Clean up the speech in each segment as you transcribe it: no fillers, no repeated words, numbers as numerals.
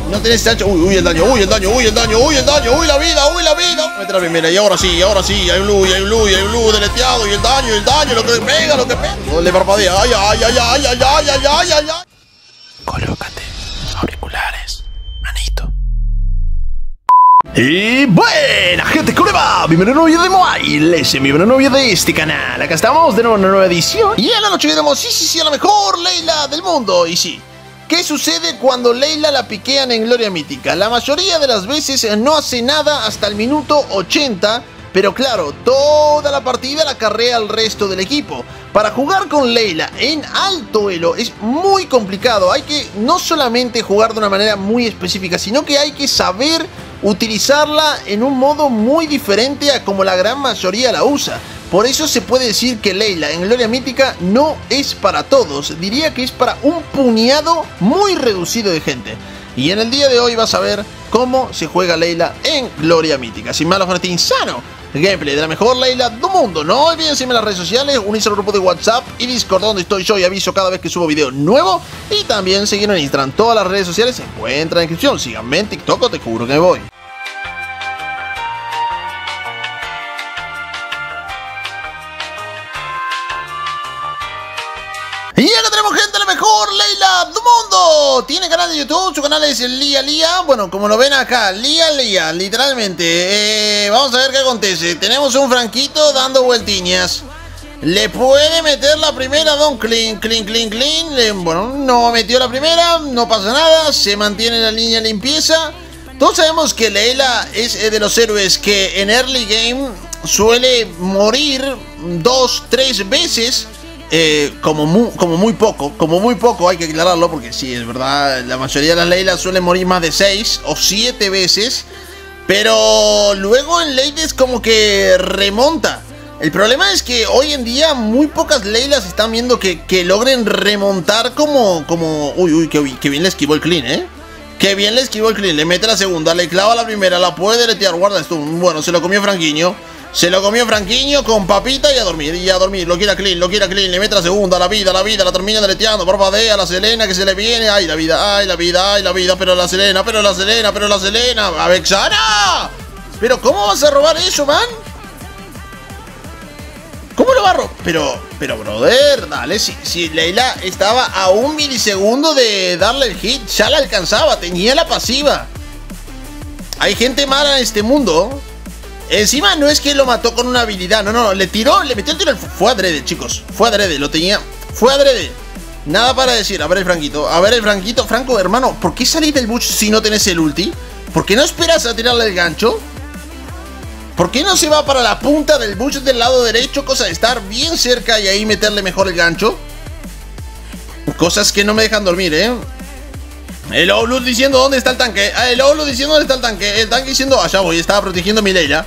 No tenés chancho. Uy, el daño, uy, el daño, uy, el daño, uy, el daño, uy, la vida, uy, la vida. Mete la primera y ahora sí, hay un blue, hay un blue, hay un blue deleteado y el daño, lo que pega, lo que pega. No le parpadea, ay, ay, ay, ay, ay, ay, ay, ay, ay, ay. Colócate auriculares, manito. Y buena gente, ¿cómo le va? Bienvenido a un nuevo video de Mobile, bienvenido a un nuevo video de este canal. Acá estamos de nuevo en una nueva edición. Y en la noche veremos, sí, a la mejor Layla del mundo. Y sí, ¿qué sucede cuando Layla la piquean en Gloria Mítica? La mayoría de las veces no hace nada hasta el minuto 80, pero claro, toda la partida la carrea el resto del equipo. Para jugar con Layla en alto elo es muy complicado. Hay que no solamente jugar de una manera muy específica, sino que hay que saber utilizarla en un modo muy diferente a como la gran mayoría la usa. Por eso se puede decir que Layla en Gloria Mítica no es para todos. Diría que es para un puñado muy reducido de gente. Y en el día de hoy vas a ver cómo se juega Layla en Gloria Mítica. Sin más, con este insano gameplay de la mejor Layla del mundo. No olviden seguirme en las redes sociales, unirse al grupo de WhatsApp y Discord donde estoy yo y aviso cada vez que subo video nuevo. Y también seguirme en Instagram. Todas las redes sociales se encuentran en la descripción. Síganme en TikTok o te juro que me voy. Y acá tenemos gente, la mejor Layla del mundo. Tiene canal de YouTube, su canal es Lía. Bueno, como lo ven acá, Lía, literalmente. Vamos a ver qué acontece. Tenemos un Franquito dando vueltiñas. Le puede meter la primera Don Clean. Bueno, no metió la primera, no pasa nada. Se mantiene la línea limpieza. Todos sabemos que Layla es de los héroes que en early game suele morir 2-3 veces. Como muy poco, hay que aclararlo, porque sí, es verdad, la mayoría de las Laylas suelen morir más de 6 o 7 veces, pero luego en late es como que remonta. El problema es que hoy en día muy pocas Laylas están viendo que logren remontar como... Uy, qué bien le esquivó el clean, Qué bien le esquivó el clean, le mete la segunda, le clava la primera, la puede deletear, guarda esto. Bueno, se lo comió Franquiño. Se lo comió Franquiño con papita y a dormir, lo quiera clean, le mete la segunda, la vida, la termina deleteando, parpadea, la Selena que se le viene, ay la vida, pero la Selena, a Vexana. Pero ¿cómo vas a robar eso, man? ¿Cómo lo va a robar? Pero brother, dale, si Layla estaba a 1 milisegundo de darle el hit, ya la alcanzaba, tenía la pasiva. Hay gente mala en este mundo. Encima no es que lo mató con una habilidad, no, le metió el tiro, fue adrede, chicos, fue adrede, nada para decir. A ver el Franquito, Franco, hermano, ¿por qué salís del bush si no tenés el ulti? ¿Por qué no esperas a tirarle el gancho? ¿Por qué no se va para la punta del bush del lado derecho, cosa de estar bien cerca y ahí meterle mejor el gancho? Cosas que no me dejan dormir, El Olu diciendo dónde está el tanque. El tanque diciendo allá voy. Estaba protegiendo mi Layla.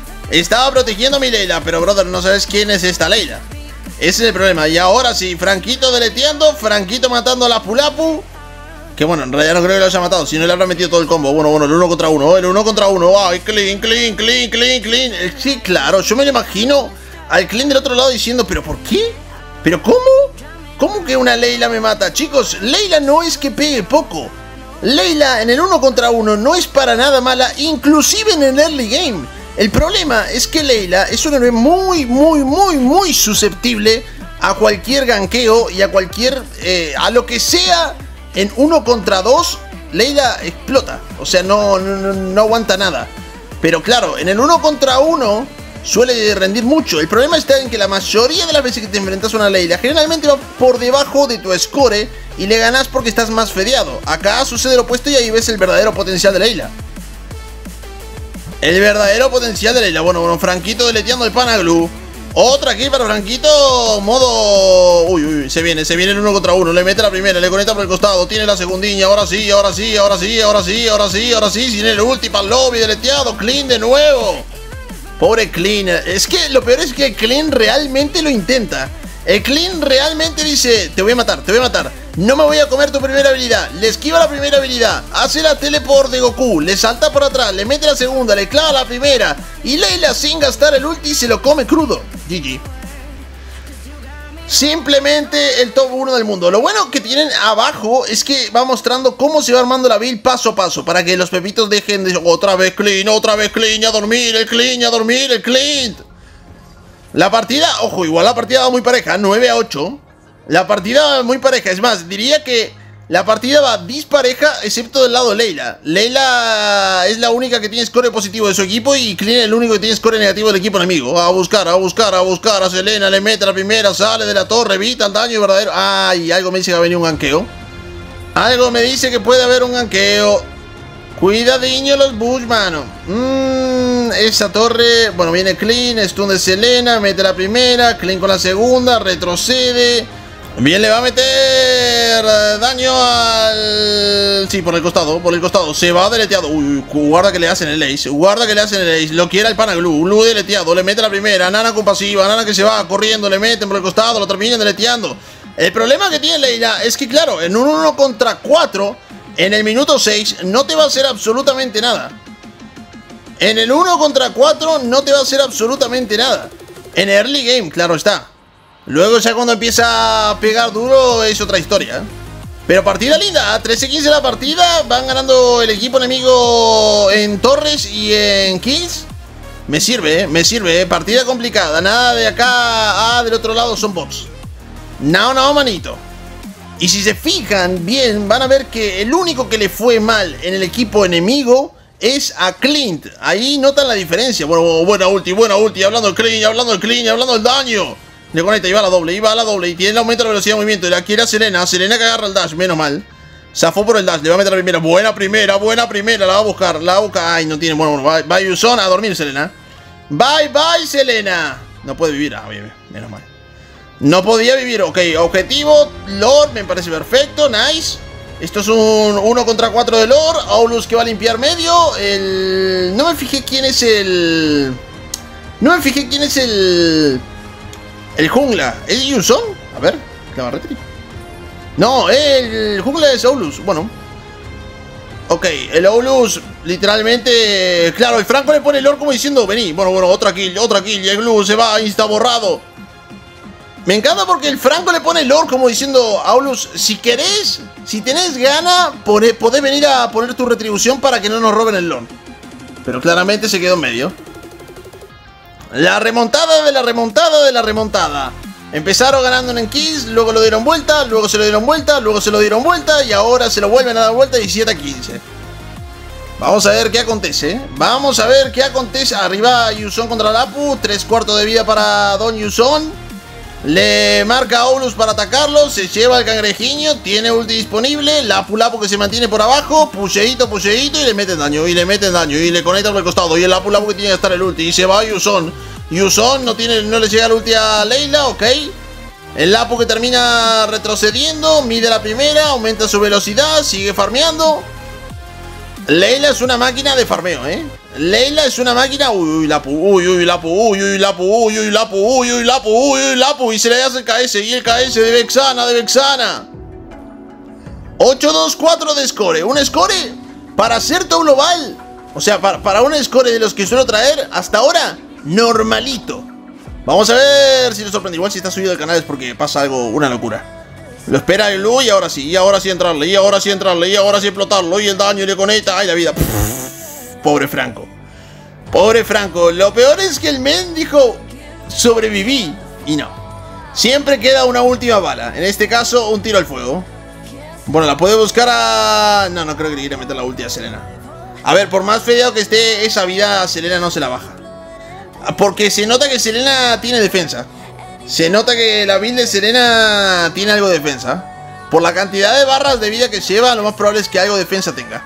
Pero brother, no sabes quién es esta Layla. Ese es el problema. Y ahora sí, Franquito deleteando, Franquito matando a la Pulapu. Que bueno, en realidad no creo que lo haya matado, si no le habrá metido todo el combo. Bueno, el 1 contra 1. Ay, clean. Sí, claro, yo me lo imagino al clean del otro lado diciendo, ¿pero por qué? ¿Pero cómo? ¿Cómo que una Layla me mata? Chicos, Layla no es que pegue poco. Layla en el 1 contra 1 no es para nada mala, inclusive en el early game. El problema es que Layla es un héroe muy susceptible a cualquier ganqueo y a cualquier... a lo que sea en 1 contra 2, Layla explota. O sea, no aguanta nada. Pero claro, en el 1 contra 1... suele rendir mucho. El problema está en que la mayoría de las veces que te enfrentas a una Layla generalmente va por debajo de tu score y le ganas porque estás más fedeado. Acá sucede lo opuesto y ahí ves el verdadero potencial de Layla. Bueno, Franquito deleteando el Panaglu. Otra aquí para Franquito. Modo... Uy, se viene el 1 contra 1. Le mete la primera, le conecta por el costado. Tiene la segundiña. Ahora sí. Sin el ulti para el lobby deleteado. Clean de nuevo. Pobre Clean, es que lo peor es que Clean realmente lo intenta. El Clean realmente dice, te voy a matar, no me voy a comer tu primera habilidad. Le esquiva la primera habilidad, hace la teleport de Goku, le salta por atrás, le mete la segunda, le clava la primera. Y Layla sin gastar el ulti se lo come crudo. GG. Simplemente el top 1 del mundo. Lo bueno que tienen abajo es que va mostrando cómo se va armando la build paso a paso, para que los pepitos dejen de... Otra vez clean, y a dormir, el clean, y a dormir, el clean. La partida, ojo, igual la partida va muy pareja, 9-8. La partida va muy pareja, es más, diría que la partida va dispareja, excepto del lado de Layla. Layla es la única que tiene score positivo de su equipo y Clean es el único que tiene score negativo del equipo enemigo. A buscar a Selena, le mete la primera, sale de la torre, evita el daño verdadero. Ay, algo me dice que va a venir un ganqueo. Algo me dice que puede haber un ganqueo. Cuidadiño los Bush, mano. Esa torre, bueno, viene Clean, stun de Selena, mete la primera, Clean con la segunda, retrocede. Bien, le va a meter daño al... Sí, por el costado, se va deleteado. Uy, guarda que le hacen el ace, lo quiere el pana Glue deleteado, le mete la primera, Nana con pasiva, Nana que se va corriendo, le meten por el costado, lo terminan deleteando. El problema que tiene Layla es que claro, en un 1 contra 4, en el minuto 6, no te va a hacer absolutamente nada. En el 1 contra 4 no te va a hacer absolutamente nada. En early game, claro está. Luego ya cuando empieza a pegar duro es otra historia. Pero partida linda, 13-15 la partida. Van ganando el equipo enemigo en torres y en kills. Me sirve, partida complicada. Nada de acá, del otro lado son bots. No, manito. Y si se fijan bien, van a ver que el único que le fue mal en el equipo enemigo es a Clint. Ahí notan la diferencia. Bueno, buena ulti, hablando del clean, hablando del daño. Le conecta, iba a la doble y tiene el aumento de la velocidad de movimiento. Y la quiere a Selena que agarra el dash, menos mal. Zafó por el dash, le va a meter la primera. Buena primera, la va a buscar. Ay, no tiene, bueno, bye Yuson, a dormir Selena. Bye, Selena. No puede vivir, bien, menos mal. No podía vivir, ok, objetivo, Lord, me parece perfecto, nice. Esto es un 1 contra 4 de Lord. Aulus que va a limpiar medio. No me fijé quién es el... El jungla. ¿Es Yuson? A ver, Clavarretri. No, el jungla es Aulus. Bueno. Ok, el Aulus literalmente... Claro, el Franco le pone el Lord como diciendo, vení. Bueno, otra kill. Y el Glue se va, insta borrado. Me encanta porque el Franco le pone el Lord como diciendo, Aulus, si querés, si tenés gana, podés venir a poner tu retribución para que no nos roben el Lord. Pero claramente se quedó en medio. La remontada de la remontada. Empezaron ganando en kills, luego lo dieron vuelta, luego se lo dieron vuelta y ahora se lo vuelven a dar vuelta 17-15. Vamos a ver qué acontece. Arriba Yuson contra Lapu, 3/4 de vida para Don Yuson. Le marca a Aulus para atacarlo, se lleva el cangrejiño, tiene ulti disponible, Lapu que se mantiene por abajo, pusheito y le meten daño, y le conecta por el costado, y el Lapu que tiene que estar el ulti, y se va Yuson. Yuson no le llega el ulti a Layla, ok. El Lapu que termina retrocediendo, mide la primera, aumenta su velocidad, sigue farmeando. Layla es una máquina de farmeo, Layla es una máquina. Uy, Lapu, y se le hace el KS, y el KS de Vexana. 8-2-4 de score. Un score para ser top global. O sea, para un score de los que suelo traer hasta ahora, normalito. Vamos a ver si lo sorprende. Igual si está subido el canal es porque pasa algo, una locura. Lo espera el Lu y ahora sí entrarle, y ahora sí explotarlo, y el daño le conecta. Ay, la vida. Pobre Franco. Lo peor es que el men dijo, sobreviví. Y no. Siempre queda una última bala. En este caso, un tiro al fuego. Bueno, la puede buscar a... No creo que le quiera meter la ulti a Selena. A ver, por más fedeado que esté, esa vida a Selena no se la baja. Porque se nota que Selena tiene defensa. Se nota que la build de Selena tiene algo de defensa. Por la cantidad de barras de vida que lleva, lo más probable es que algo de defensa tenga.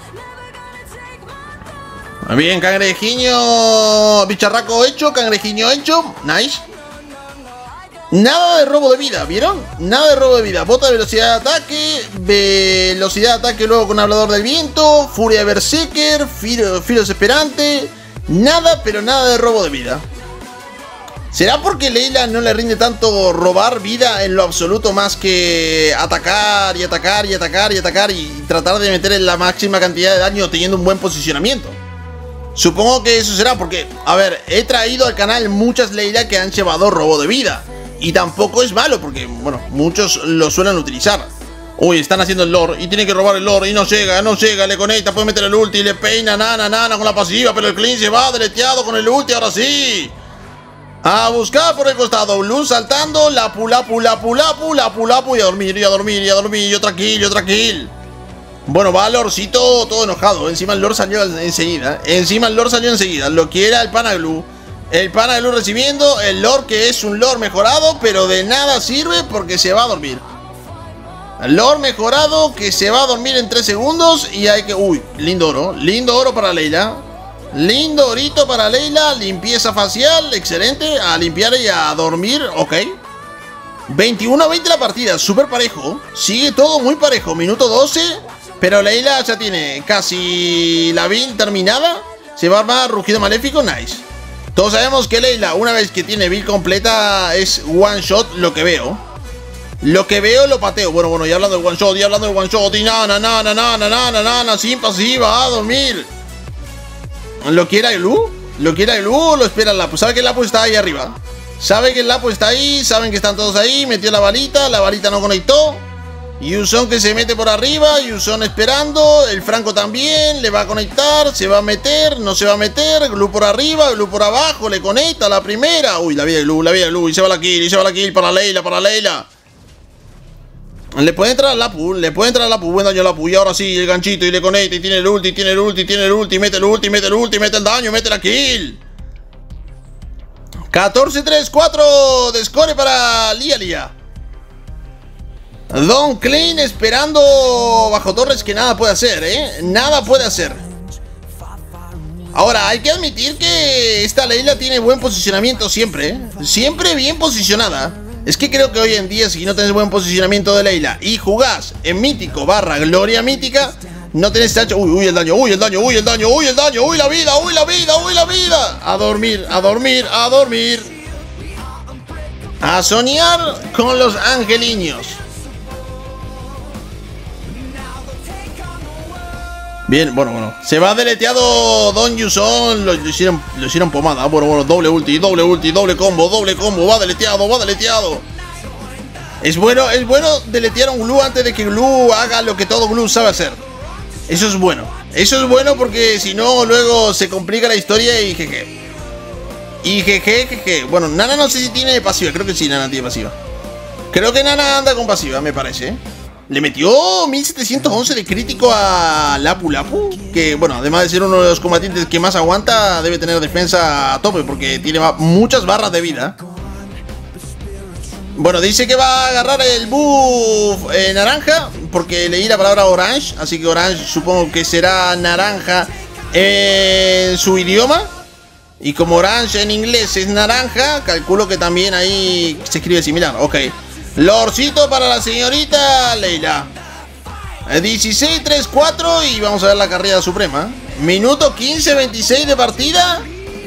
Bien, cangrejiño. Bicharraco hecho, cangrejiño hecho. Nice. Nada de robo de vida, ¿vieron? Nada de robo de vida. Bota de velocidad de ataque luego con hablador del viento. Furia berserker, filo desesperante. Nada, pero nada de robo de vida. ¿Será porque Layla no le rinde tanto robar vida en lo absoluto más que atacar y tratar de meter en la máxima cantidad de daño teniendo un buen posicionamiento? Supongo que eso será porque, a ver, he traído al canal muchas Layla que han llevado robo de vida. Y tampoco es malo, porque, bueno, muchos lo suelen utilizar. Uy, están haciendo el lore y tiene que robar el lore y no llega, le conecta, puede meter el ulti, le peina, nana con la pasiva, pero el clean se va deleteado con el ulti, ahora sí. A buscar por el costado, Blue saltando, lapu, y a dormir, y otra kill. Bueno, va Lorcito todo enojado, encima el Lord salió enseguida, lo que era el pana Blue. El pana Blue recibiendo el Lord, que es un Lord mejorado, pero de nada sirve porque se va a dormir. Lord mejorado que se va a dormir en 3 segundos y hay que... Uy, lindo oro para Layla. Lindo orito para Layla, limpieza facial, excelente. A limpiar y a dormir, ok. 21-20 la partida, súper parejo. Sigue todo muy parejo, minuto 12. Pero Layla ya tiene casi la build terminada. Se va a armar rugido maléfico, nice. Todos sabemos que Layla, una vez que tiene build completa, es one shot lo que veo. Lo que veo lo pateo. Bueno, ya hablando del one shot, y nana, sin pasiva, a dormir. ¿Lo quiere Blue? ¿O lo espera el Lapu? Sabe que el Lapu está ahí arriba. Saben que están todos ahí. Metió la varita no conectó. Yuzon que se mete por arriba, Yuzon esperando. El Franco también, le va a conectar. Se va a meter, no se va a meter. Blue por arriba, Blue por abajo, le conecta la primera. Uy, la vida de Blue, y se va la kill, para Layla. Le puede entrar al Lapu, buen daño al Lapu. Y ahora sí, el ganchito y le conecta y tiene el ulti, mete el ulti, mete el daño, mete la kill. 14-3-4 de score para Lia. Don Clean esperando bajo torres, que nada puede hacer, nada puede hacer. Ahora, hay que admitir que esta Layla tiene buen posicionamiento siempre, siempre bien posicionada. Es que creo que hoy en día, si no tenés buen posicionamiento de Layla y jugás en mítico / gloria mítica, no tenés tacho. Uy, el daño, uy, la vida. A dormir. A soñar con los angeliños. Bien, bueno. Se va deleteado Don Yuzon. Lo hicieron pomada. Bueno, doble ulti, doble combo. Va deleteado. Es bueno deletear a un Glue antes de que Glue haga lo que todo Glue sabe hacer. Eso es bueno porque si no, luego se complica la historia y jeje. Bueno, Nana no sé si tiene pasiva. Creo que sí, Nana tiene pasiva. Creo que Nana anda con pasiva, me parece. Le metió 1711 de crítico a Lapu, que bueno, además de ser uno de los combatientes que más aguanta, debe tener defensa a tope porque tiene muchas barras de vida. Bueno, dice que va a agarrar el buff naranja, porque leí la palabra orange, así que orange supongo que será naranja en su idioma. Y como orange en inglés es naranja, calculo que también ahí se escribe similar, ok. Lorcito para la señorita Layla. 16-3-4 y vamos a ver la carrera suprema. Minuto 15-26 de partida.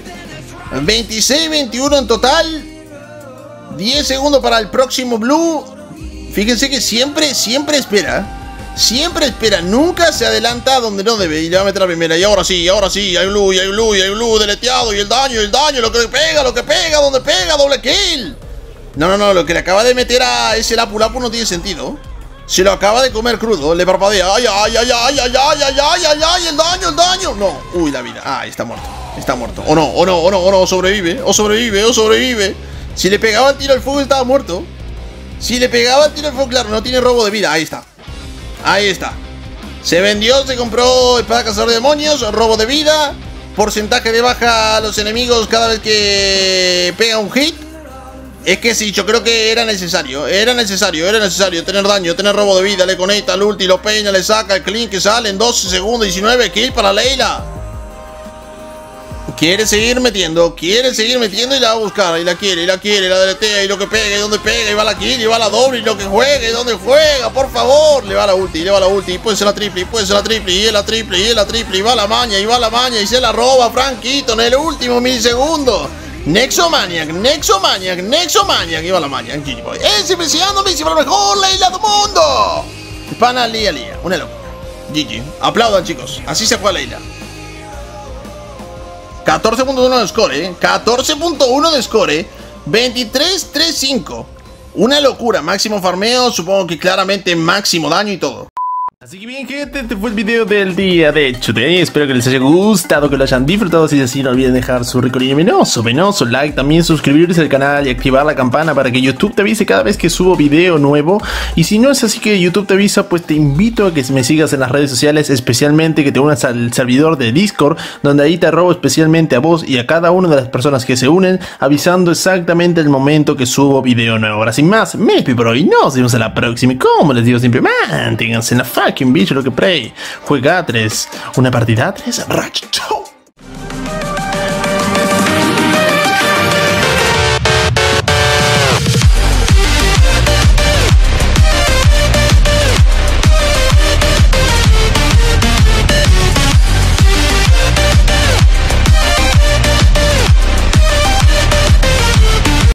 26-21 en total. 10 segundos para el próximo Blue. Fíjense que siempre espera. Nunca se adelanta donde no debe. Y le va a meter la primera. Y ahora sí. Hay Blue deleteado. Y el daño. Lo que pega. Donde pega. Doble kill. No, lo que le acaba de meter a ese Lapu no tiene sentido. Se lo acaba de comer crudo, le parpadea. ¡Ay! ¡El daño! No, uy, la vida. Ah, está muerto. O no, sobrevive. Si le pegaba el tiro al fuego, estaba muerto. Claro, no tiene robo de vida. Ahí está. Se vendió, se compró espada cazador de demonios, robo de vida, porcentaje de baja a los enemigos cada vez que pega un hit. Es que sí, yo creo que era necesario tener daño, tener robo de vida, le conecta al ulti, lo peina, le saca el clean que sale en 12 segundos, 19 kill para Layla. Quiere seguir metiendo y la va a buscar, y la quiere, la deletea, y lo que pega, y donde pega, y va la kill, y va la doble, y lo que juegue, y donde juega, por favor, le va la ulti, y puede ser la triple, y es la triple, y va la maña, y se la roba Franquito en el último milisegundo. Nexomaniac, iba la maña, ese preciando me la mejor Layla del mundo. Pana Lia, una locura. GG, aplaudan chicos, así se juega Layla. 14.1 de score, 14.1 de score. 2335. Una locura, máximo farmeo, supongo que claramente máximo daño y todo. Así que bien, gente, este fue el video del día de Today. Espero que les haya gustado, que lo hayan disfrutado. Si es así, no olviden dejar su rico y venoso like, también suscribirse al canal y activar la campana para que YouTube te avise cada vez que subo video nuevo. Y si no es así que YouTube te avisa, pues te invito a que me sigas en las redes sociales, especialmente que te unas al servidor de Discord, donde ahí te robo especialmente a vos y a cada una de las personas que se unen, avisando exactamente el momento que subo video nuevo. Ahora sin más, me despido por hoy, nos vemos en la próxima y como les digo siempre, manténganse en la fucking bicho lo que play. Juega 3, una partida 3, Ratchet.